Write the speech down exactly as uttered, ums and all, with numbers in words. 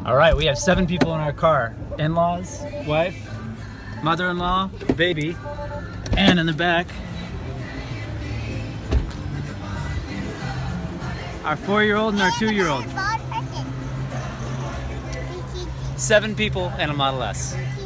All right, we have seven people in our car. In-laws, wife, mother-in-law, baby, and in the back, our four-year-old and our two-year-old. Seven people and a Model S.